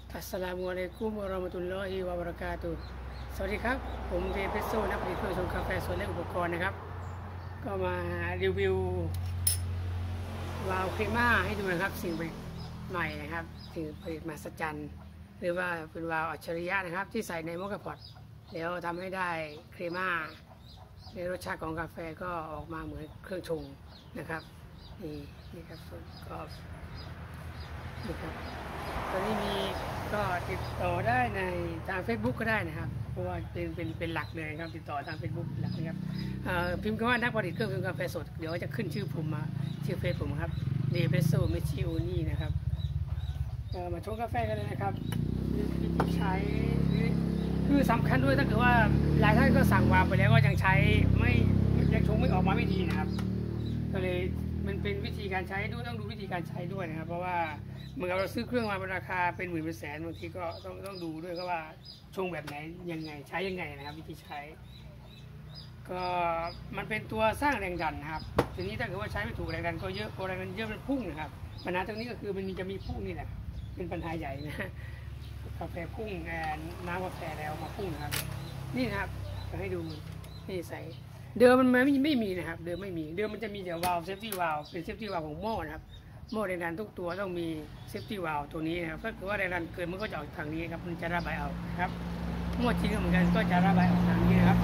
อัสสลามุอะลัยกุมวะเราะมะตุลลอฮิวะบะเราะกาตุฮ์สวัสดีครับผมเวเพโซนักผลิตเครื่องชงกาแฟสดและอุปกรณ์นะครับก็มารีวิววาล์วครีม่าให้ดูนะครับสิ่งผลิตใหม่นะครับสิ่งผลิตมหัศจรรย์หรือว่าเป็นวาล์วอัจฉริยะนะครับที่ใส่ในโมคาพอตแล้วทำให้ได้ครีม่าในรสชาติของกาแฟก็ออกมาเหมือนเครื่องชงนะครับนี่ครับก็นี่ครับตอนนี้มีก็ติดต่อได้ในทาง Facebook ก็ได้นะครับเพราะว่าเป็นหลักเลยครับติดต่อทาง Facebook หลักนะครับพิมพ์คำว่านักผลิตเครื่องชงกาแฟสดเดี๋ยวจะขึ้นชื่อผมมาชื่อเฟซผมครับเดเปโซเมชิโอนี่นะครับมาชงกาแฟกันเลยนะครับวิธีใช้คือสำคัญด้วยถ้าเกิดว่าหลายท่านก็สั่งวางไปแล้วก็ยังใช้ไม่ยังชงไม่ออกมาไม่ดีนะครับก็เลยมันเป็นวิธีการใช้ด้วยต้องดูวิธีการใช้ด้วยนะครับเพราะว่าเหมือนกับเราซื้อเครื่องมาเป็นราคาเป็นหมื่นเป็นแสนบางทีก็ต้องดูด้วยก็ว่าชงแบบไหนยังไงใช้ยังไงนะครับวิธีใช้ก็มันเป็นตัวสร้างแรงดันนะครับทีนี้ถ้าเกิดว่าใช้ไม่ถูกแรงดันก็เยอะพอแรงดันเยอะมันพุ่งนะครับปัญหาตรงนี้ก็คือมันจะมีพุ่งนี่แหละเป็นปัญหาใหญ่นะกาแฟพุ่งน้ำกาแฟแล้วมาพุ่งนะครับนี่นะครับจะให้ดูนี่ใส่เดิมมันไม่มีนะครับเดิมไม่มีเดิมมันจะมีแต่วาล์วเซฟตี้วาล์วเป็นเซฟตี้วาล์วของหม้อนะครับหม้อแรงดันทุกตัวต้องมีเซฟตี้วาล์วตัวนี้นะครับถ้าเกิดว่าแรงดันเกินมันก็จะออกทางนี้ครับมันจะระบายออกครับหม้อจริงก็เหมือนกันก็จะระบายออกทางนี้นะครับ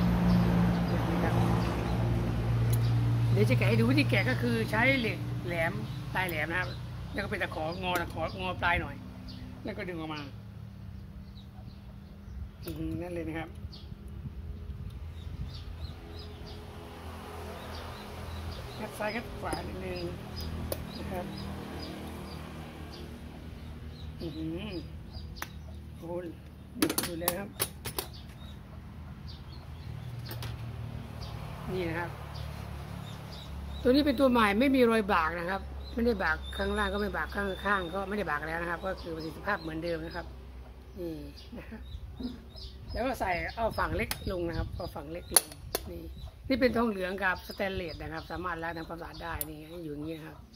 เดี๋ยวจะแกะให้ดูวิธีแกะก็คือใช้เหล็กแหลมปลายแหลมนะครับแล้วก็เป็นตะของอปลายหน่อยแล้วก็ดึงออกมานั่นเลยนะครับงัดซ้ายงัดขวานิดนึงนะครับโอ้โหดูเลยครับนี่นะครับตัวนี้เป็นตัวใหม่ไม่มีรอยบากนะครับไม่ได้บากข้างล่างก็ไม่บากข้างก็ไม่ได้บากแล้วนะครับก็คือประสิทธิภาพเหมือนเดิมนะครับนี่นะครับแล้วก็ใส่เอาฝั่งเล็กลงนะครับเอาฝั่งเล็กลงนี่เป็นทองเหลืองกับสแตนเลสนะครับสามารถล้างทำความสะอาดได้นี่อยู่อย่างนี้ครับ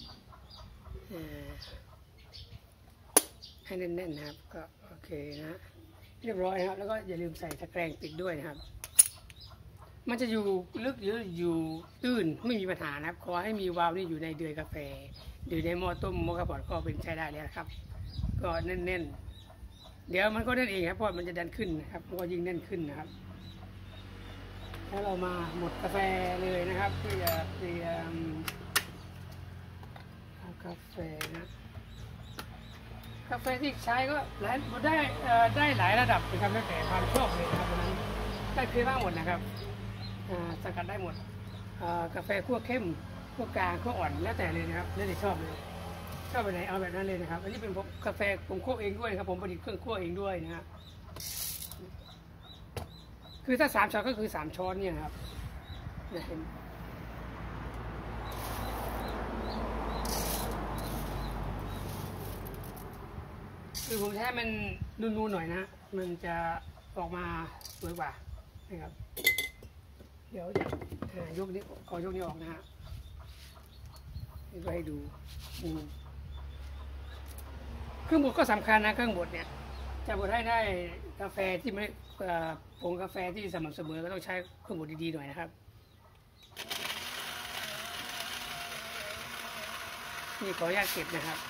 ให้แน่นๆนะครับก็โอเคนะเรียบร้อยครับแล้วก็อย่าลืมใส่ตะแกรงปิดด้วยนะครับมันจะอยู่ลึกหรืออยู่ตื้นไม่มีปัญหานะครับขอให้มีวาล์วนี่อยู่ในเดือยกาแฟอยู่ในหม้อต้มโมคาพอตก็เป็นใช้ได้แล้วครับก็แน่นๆเดี๋ยวมันก็แน่นเองครับเพราะมันจะดันขึ้นนะครับก็ยิ่งแน่นขึ้นนะครับแล้วเรามาหมดกาแฟเลยนะครับเพื่อจะเตรียมกาแฟนะกาแฟที่ใช้ก็ได้หลายระดับนะครับแล้วแต่ความชอบเลยนะครับเพราะนั้นได้ครีม่าหมดนะครับสกัดได้หมดกาแฟคั่วเข้มคั่วกลางคั่วอ่อนแล้วแต่เลยนะครับแล้วแต่ชอบเลยชอบแบบไหนเอาแบบนั้นเลยนะครับอันนี้เป็นกาแฟผมคั่วเองด้วยครับผมผลิตเครื่องคั่วเองด้วยนะครับคือถ้า3 ช้อนก็คือ3 ช้อนเนี่ยครับเห็นคือผมใช้มันนูนๆหน่อยนะมันจะออกมาสวยกว่านะครับเดี๋ยวยกนี้ขอยกนี้ออกนะฮะนี่ก็ให้ดูเครื่องบดก็สำคัญนะเครื่องบดเนี่ยจะบดให้ได้กาแฟที่ไม่ผงกาแฟที่สม่ำเสมอก็ต้องใช้เครื่องบดดีๆหน่อยนะครับนี่ขออนุญาตเก็บนะครับ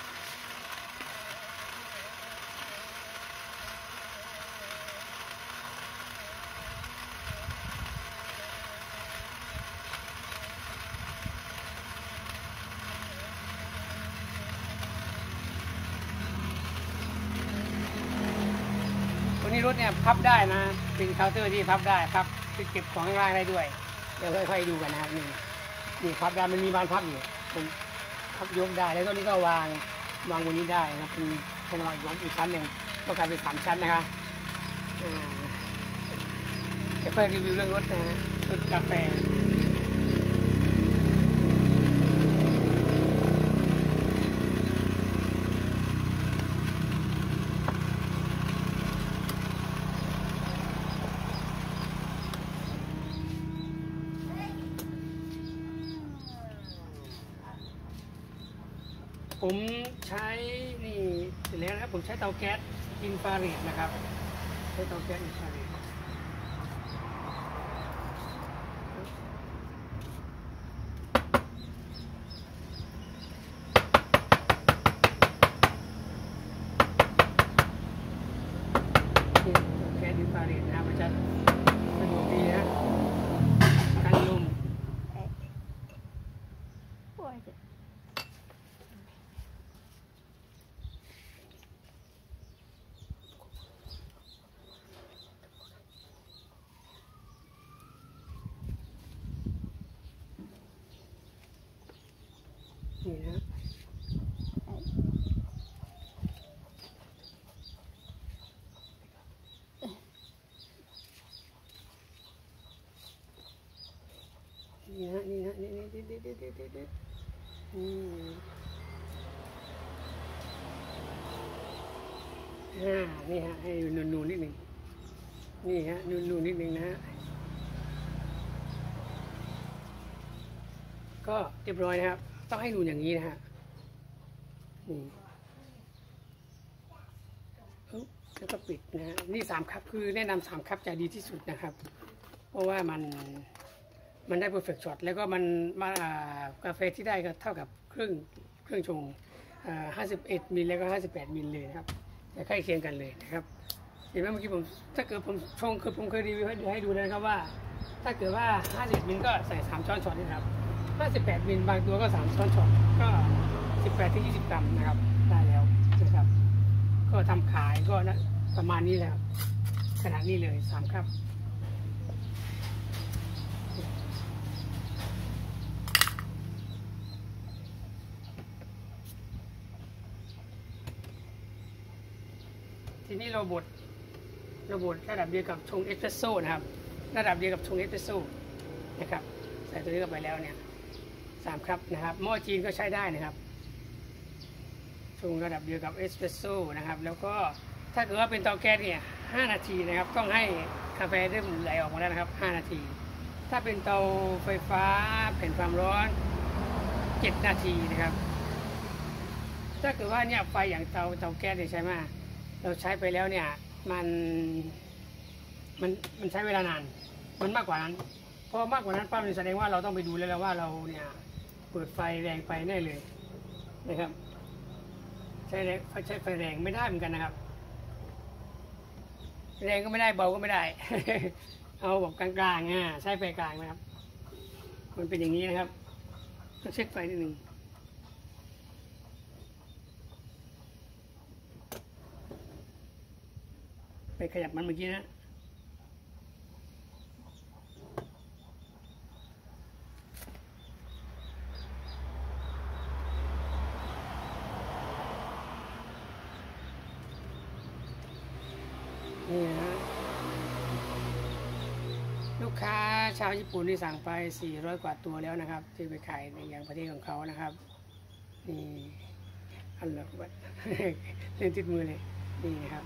นี่รถเนี่ยพับได้นะเป็นเคาน์เตอร์ที่พับได้ครับเก็บของข้างล่างได้ด้วยเดี๋ยวค่อยๆดูกันนะครับนี่พับได้มันมีบานพับอยู่ผมพับยกได้แล้วก็นี่ก็วางบนนี้ได้นะเป็นวางอีกชั้นหนึ่งก็กลายเป็น3 ชั้นนะคะเดี๋ยวค่อยรีวิวเรื่องรถนะรถกาแฟผมใช้นี่เสร็จแล้วนะครับผมใช้เตาแก๊สอินฟราเรดนะครับใช้เตาแก๊สอินฟราเรดแก๊สอินฟราเรดนะครับมันจะสะดวกดีนะกันลมนี่นะนี่ฮะให้นูนนิดหนึ่งนี่ฮะนูนนิดหนึ่งนะฮะก็เรียบร้อยนะครับต้องให้นูนอย่างนี้นะฮะนี่แล้วก็ปิดนะฮะนี่3 คัพคือแนะนำ3 คัพจะดีที่สุดนะครับเพราะว่ามันได้ perfect shot แล้วก็มันกาแฟที่ได้ก็เท่ากับเครื่องชง51 มิลแล้วก็58 มิลเลยครับจะใกล้เคียงกันเลยนะครับเห็นไหมเมื่อกี้ผมถ้าเกิดผมชงคือผมเคยรีวิวให้ดูนะครับว่าถ้าเกิดว่า50 มิลก็ใส่3 ช้อนช็อตนะครับ58 มิลบางตัวก็3 ช้อนช็อตก็18 ถึง 20 กรัมนะครับได้แล้วนะครับก็ทำขายก็นะประมาณนี้แหละขนาดนี้เลย3 ครับทีนี้เราบดระดับเดียวกับชงเอสเปรสโซ่นะครับระดับเดียวกับชงเอสเปรสโซ่นะครับใส่ตัวนี้เข้าไปแล้วเนี่ย3 ครับนะครับหม้อจีนก็ใช้ได้นะครับชงระดับเดียวกับเอสเปรสโซ่นะครับแล้วก็ถ้าเกิดว่าเป็นเตาแก๊สเนี่ย5 นาทีนะครับต้องให้กาแฟเริ่มไหลออกมาแล้วนะครับ5 นาทีถ้าเป็นเตาไฟฟ้าแผ่นความร้อน7 นาทีนะครับถ้าเกิดว่าเนี่ยไฟอย่างเตาแก๊สเนี่ยใช่ไหมเราใช้ไปแล้วเนี่ยมันใช้เวลานานมันมากกว่านั้นพอมากกว่านั้นปั๊บแสดงว่าเราต้องไปดูแล้วว่าเราเนี่ยเปิดไฟแรงไปแน่เลยนะครับใช้ไฟแรงไม่ได้เหมือนกันนะครับแรงก็ไม่ได้เบาก็ไม่ได้ เอาแบบกลางๆใช้ไฟกลางนะครับมันเป็นอย่างนี้นะครับต้องเช็คไฟนิดนึงไปขยับมันเมื่อกี้นะนี่นะลูกค้าชาวญี่ปุ่นที่สั่งไป400 กว่าตัวแล้วนะครับที่ไปขายในอย่างประเทศของเขานะครับนี่อันละวัดเล่นติดมือเลยนี่นะครับ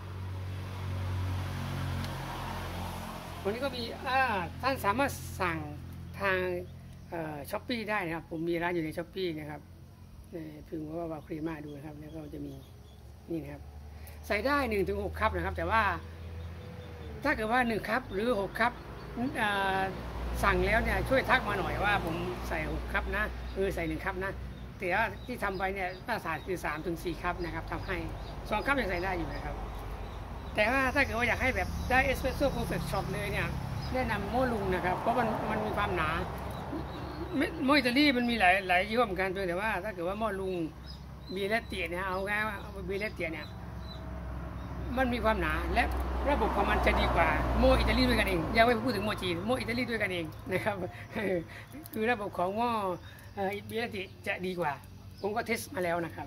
วันนี้ก็มีท่านสามารถสั่งทางช้อปปี้ได้นะครับผมมีร้านอยู่ในช้อปปี้นะครับพึงว่าวาครีมาดูนะครับแล้วก็จะมีนี่นะครับใส่ได้1 ถึง 6 คัพนะครับแต่ว่าถ้าเกิดว่า1 คัพหรือ6 คัพสั่งแล้วเนี่ยช่วยทักมาหน่อยว่าผมใส่6 คัพนะใส่1 คัพนะแต่ว่าที่ทำไปเนี่ยมาตรฐานคือ3 ถึง 4 คัพนะครับทำให้2 คัพยังใส่ได้อยู่นะครับแต่ว่าถ้าเกิดว่าอยากให้แบบได้เอสเปรสโซ่เพอร์เฟคช็อตเลยเนี่ยแนะนำหม้อลุงนะครับเพราะมันมีความหนาหม้ออิตาลีมันมีหลายยี่ห้อเหมือนกันแต่ว่าถ้าเกิดว่าหม้อลุงบีเลตเตียเนี่ยเอาง่ายว่าบีเลตเตียเนี่ยมันมีความหนาและระบบของมันจะดีกว่าหม้ออิตาลีด้วยกันเองยังไม่พูดถึงหม้อจีนหม้ออิตาลีด้วยกันเองนะครับคือระบบของหม้อบีเลตเตียจะดีกว่าผมก็เทสมาแล้วนะครับ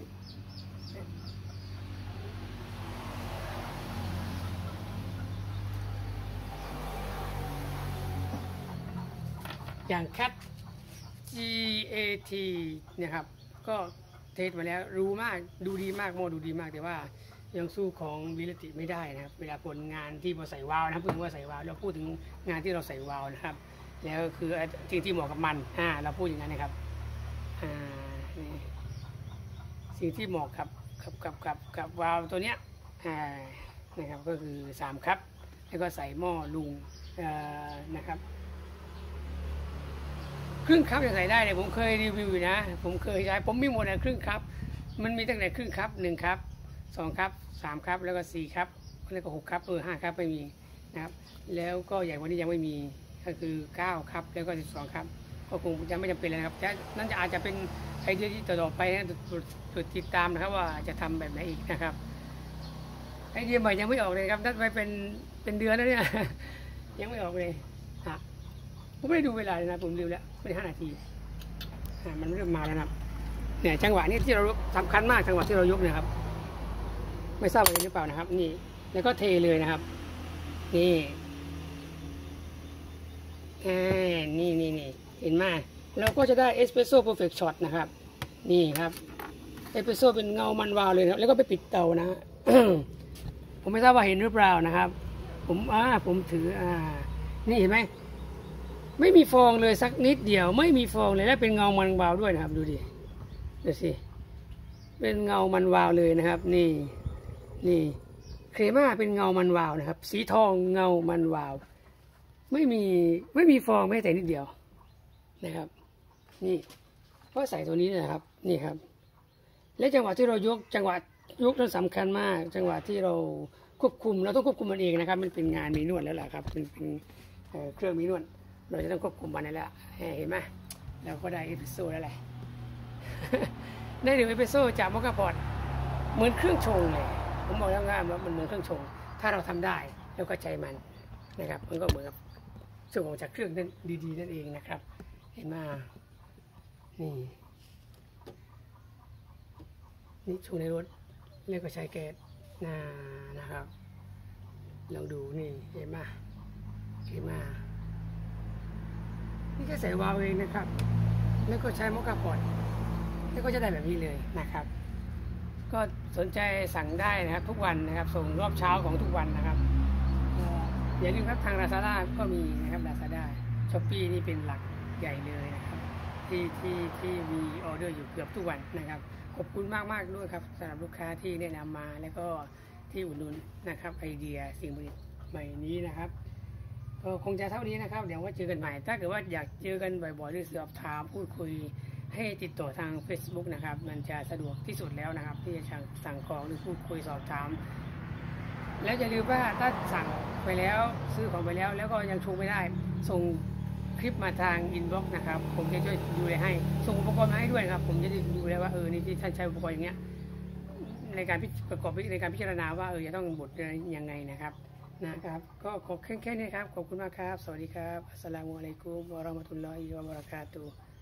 อย่าง CAT GAT นะครับก็เทสมาแล้วรู้มากดูดีมากโมดูดีมากแต่ว่ายังสู้ของวิลติไม่ได้นะครับเวลาผลงานที่เราใส่วาล์วนะพูดถึงว่าใส่วาล์วเราพูดถึงงานที่เราใส่วาล์วนะครับแล้วคือสิ่งที่เหมาะกับมันเราพูดอย่างนั้นนะครับสิ่งที่เหมาะกับวาล์วตัวเนี้ยนะครับก็คือ3 ครับแล้วก็ใส่หม้อลุงนะครับครึ่งคัพยังใส่ได้เลยผมเคยรีวิวอยู่นะผมเคยใช้ผมมีหมดนะครึ่งคัพมันมีตั้งแต่ครึ่งคัพ1 คัพ2 คัพ3 คัพแล้วก็4 คัพแล้วก็6 คัพ5 คัพไม่มีนะครับแล้วก็ใหญ่กว่านี้ยังไม่มีก็คือ9 คัพแล้วก็12 คัพก็คงจะไม่จำเป็นเลยนะครับนั่นจะอาจจะเป็นไอเดียที่ต่อไปนะติดตามนะครับว่าจะทำแบบไหนอีกนะครับไอเดียใหม่ยังไม่ออกเลยครับนัดไว้เป็นเดือนแล้วเนี่ยยังไม่ออกเลยผมไม่ได้ดูเวลาเลยนะผมดูแล้วไม่ได้5 นาทีมันเริ่มมาแล้วนะครับเนี่ยจังหวะนี้ที่เราสำคัญมากจังหวะที่เรายกนะครับ ไม่ทราบว่าเห็นหรือเปล่านะครับนี่แล้วก็เทเลยนะครับนี่นี่เห็นไหมเราก็จะได้เอสเปรสโซ่เพอร์เฟคช็อตนะครับนี่ครับเอสเปรสโซ่เป็นเงามันวาวเลยครับแล้วก็ไปปิดเตานะ ผมไม่ทราบว่าเห็นหรือเปล่านะครับผมถือนี่เห็นไหมไม่มีฟองเลยสักนิดเดียวไม่มีฟองเลยและเป็นเงามันวาวด้วยนะครับดูสิเป็นเงามันวาวเลยนะครับนี่เครม่าเป็นเงามันวาวนะครับสีทองเงามันวาวไม่มีฟองแม้แต่นิดเดียวนะครับนี่ก็ใส่ตัวนี้นะครับนี่ครับและจังหวะที่เรายกจังหวะยกนั้นสำคัญมากจังหวะที่เราควบคุมเราต้องควบคุมมันเองนะครับมันเป็นงานมีนวดแล้วแหละครับเป็นเครื่องมีนวดเราจะต้องควบคุมมันนั่นแหละเห็นไหมเราก็ได้เอสเปรสโซ่แล้วแหละ ได้1 เอสเปรสโซ่จากมอคค่าพอตเหมือนเครื่องชงเลยผมบอกแล้วว่ามันเหมือนเครื่องชงถ้าเราทำได้แล้วก็ใจมันนะครับมันก็เหมือนกับส่งออกจากเครื่องนั้นดีๆนั่นเองนะครับเห็นไหมนี่ชงในรถแล้วก็ใช้แก๊สนะครับลองดูนี่เห็นไหมนี่แค่ใส่วาล์วเองนะครับแล้วก็ใช้มอคค่าพอตแล้วก็จะได้แบบนี้เลยนะครับก็สนใจสั่งได้นะครับทุกวันนะครับส่งรอบเช้าของทุกวันนะครับอย่าลืมครับทาง Lazada ก็มีนะครับ Lazada Shopee นี่เป็นหลักใหญ่เลยนะครับที่มีออเดอร์อยู่เกือบทุกวันนะครับขอบคุณมากด้วยครับสำหรับลูกค้าที่แนะนำมาแล้วก็ที่อุดหนุนนะครับไอเดียสิ่งผลิตใหม่นี้นะครับก็คงจะเท่านี้นะครับเดี๋ยวว่าเจอกันใหม่ถ้าเกิดว่าอยากเจอกันบ่อยๆหรือสอบถามพูดคุยให้ติดต่อทาง Facebook นะครับมันจะสะดวกที่สุดแล้วนะครับที่จะสั่งของหรือพูดคุยสอบถามแล้วอย่าลืมว่าถ้าสั่งไปแล้วซื้อของไปแล้วก็ยังชงไม่ได้ส่งคลิปมาทางอินบ็อกซ์นะครับผมจะช่วยดูแลให้ส่งอุปกรณ์มาให้ด้วยครับผมจะได้ดูแลว่านี่ที่ท่านใช้อุปกรณ์อย่างเงี้ยในการประกอบในการพิจารณาว่าจะต้องบดยังไงนะครับก็ขอแค่นี้ครับขอบคุณมากครับสวัสดีครับอัสสลามุอะลัยกุมวะเราะมะตุลลอฮิวะบะเราะกาตุฮ์